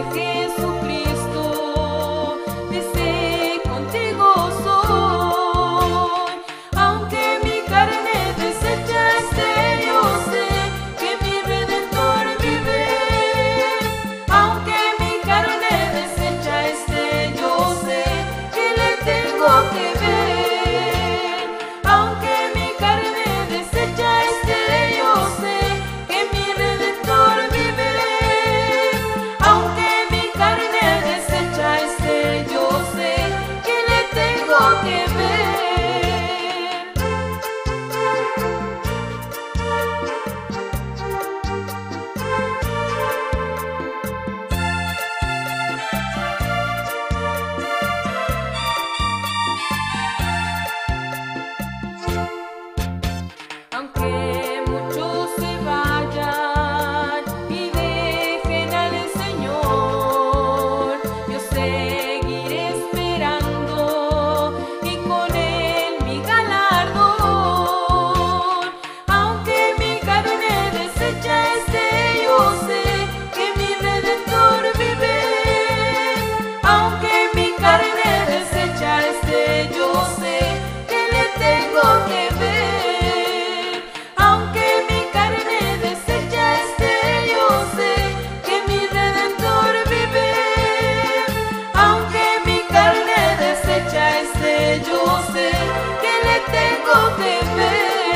de Jesucristo, dice contigo soy. Aunque mi carne deshecha esté, yo sé que mi Redentor vive. Aunque mi carne deshecha esté, yo sé que le tengo que ver. Aunque mi carne deshecha esté, yo sé que mi Redentor vive. Aunque mi carne deshecha esté, yo sé que le tengo que ver. Aunque muchos se vayan y dejen al Señor, yo seguiré esperando y con Él mi galardón. Aunque mi carne deshecha esté, yo sé que mi Redentor vive. Aunque mi carne deshecha esté, yo sé que le tengo que ver. Aunque mi carne deshecha esté, yo sé que mi Redentor vive. Aunque mi carne deshecha esté, yo sé que le tengo que ver.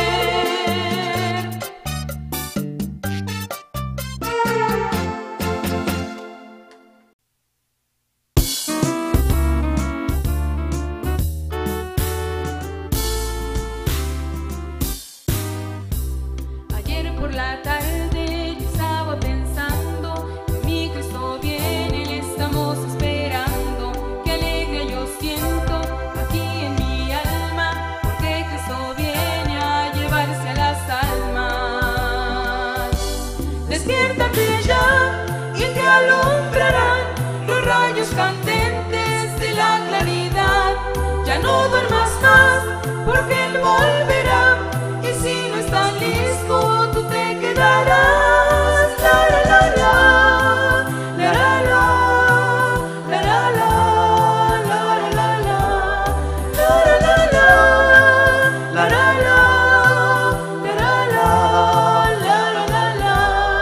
Ayer por la tarde yo estaba pensando que mi Cristo viene, le estamos esperando. Qué alegre yo siento aquí en mi alma, porque Cristo viene a llevarse a las almas. Despiértate ya y te alumbrarán los rayos candentes de la claridad. Ya no duermas más, porque Él volverá. Y si no estás listo, tú te quedarás. La la la la, la la la, la la la, la la la, la la la, la la la, la la la, la la.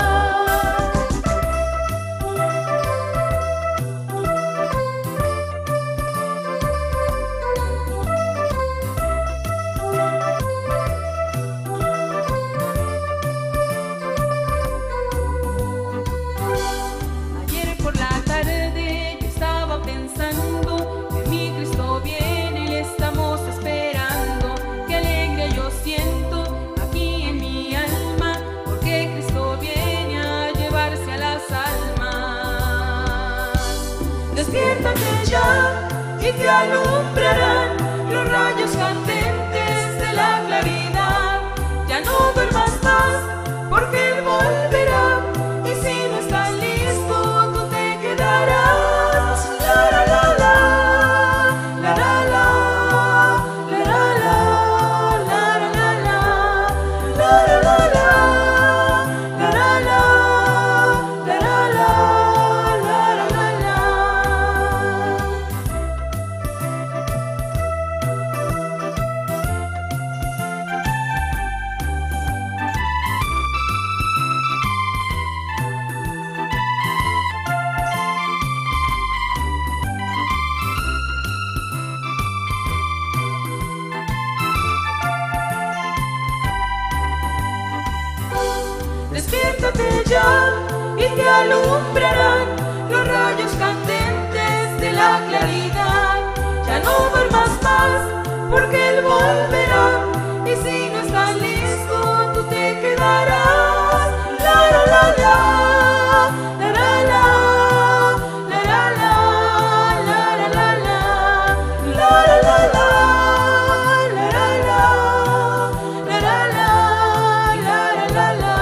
Ayer por la tarde yo estaba pensando que mi Cristo viene y le estamos esperando. Qué alegre yo siento aquí en mi alma, porque Cristo viene a llevarse a las almas. Despiértate ya y te alumbrarán los rayos candentes de la claridad. Ya no duermas más, porque Él volverá. Y si no estás listo, tú te quedarás. La la la la, la la la, la la la, la la la, la la la, la la la, la la la, la la la. Despiértate ya y te alumbrarán los rayos candentes de la claridad. Ya no duermas más, porque Él volverá. Y si no estás listo, tú te quedarás. La la la la, la la la, la la la, la la la, la la la, la la la, la la la, la la la.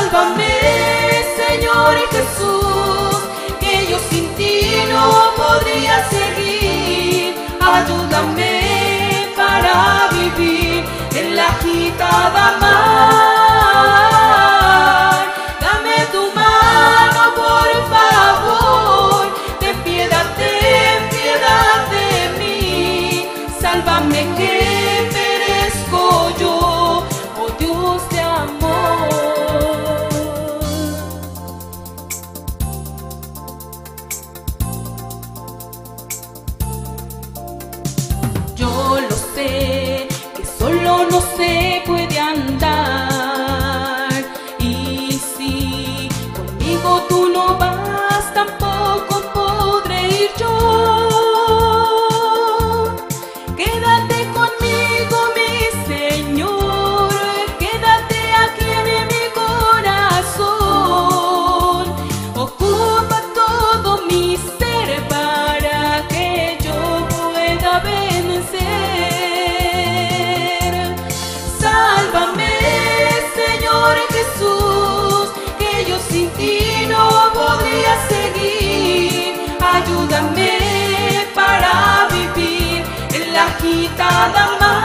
Sálvame, Señor Jesús, que yo sin ti no podría seguir. Ayúdame para vivir en la agitada mar. Dame tu mano, por favor, ten piedad de mí. Sálvame que perezco yo, oh Dios de amor. Yo lo sé, que solo no se puede andar. Y si conmigo tú no vas, tampoco podré ir yo. Quédate conmigo, mi Señor, quédate aquí en mi corazón. Ocupa todo mi ser para que yo pueda vencer. Sálvame, Señor Jesús, que yo sin ti no podría seguir. Ayúdame para vivir en la agitada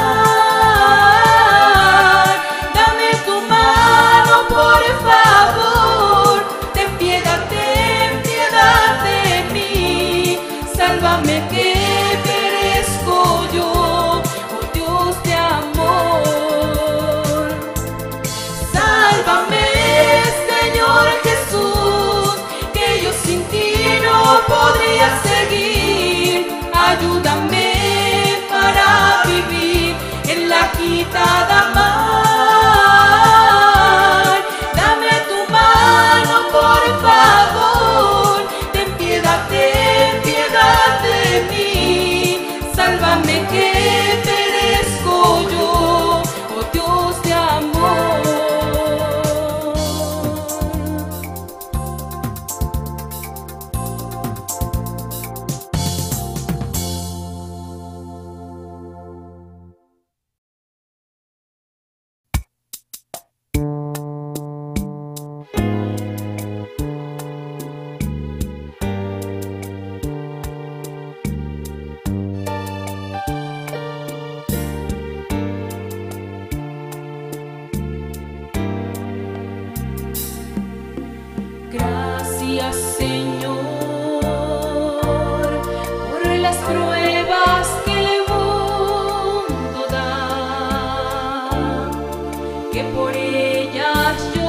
mar. Dame tu mano, por favor, ten piedad de mí. Sálvame que perezco yo, oh Dios de amor. Sálvame, Señor Jesús, que yo sin ti no podría seguir. Ayúdame para vivir en la agitada mar. Dame tu mano, por favor, ten piedad de mí. Sálvame que perezco yo, oh Dios de amor. Gracias, Señor, por las pruebas que el mundo da, que por ellas yo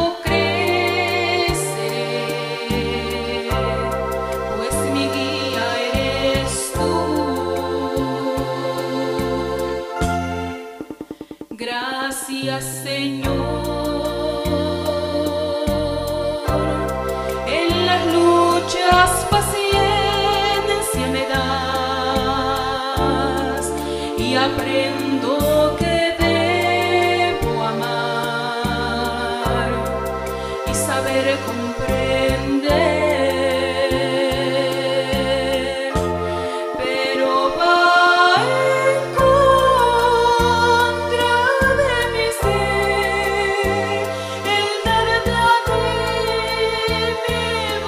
creceré, pues mi guía eres tú. Gracias, Señor. Luchas, paciencia me das y aprendo que debo amar y saber comprender, pero va en contra de mi ser el darte a ti mi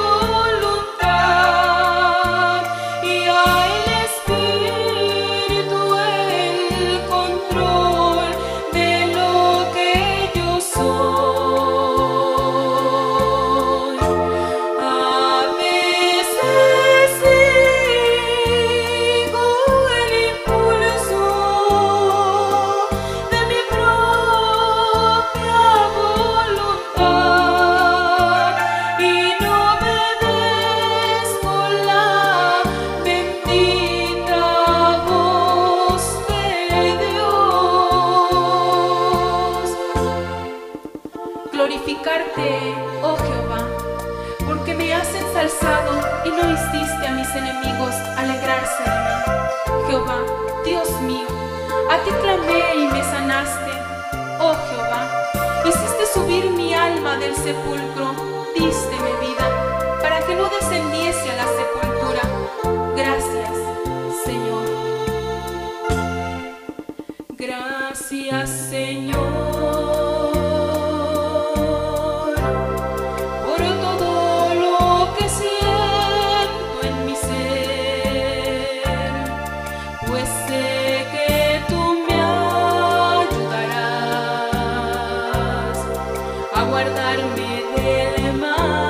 voluntad y al Espíritu el control de lo que yo soy. A veces sigo el impulso de mi propia voluntad y no obedezco la bendita voz de Dios. Glorificarte, oh Jehová, porque me has ensalzado y no hiciste a mis enemigos alegrarse de mí. Jehová, Dios mío, a ti clamé y me sanaste. Oh Jehová, hiciste subir mi alma del sepulcro, dísteme vida, para que no descendiese a la sepultura. Gracias, Señor. Gracias, Señor. guardarme del mal.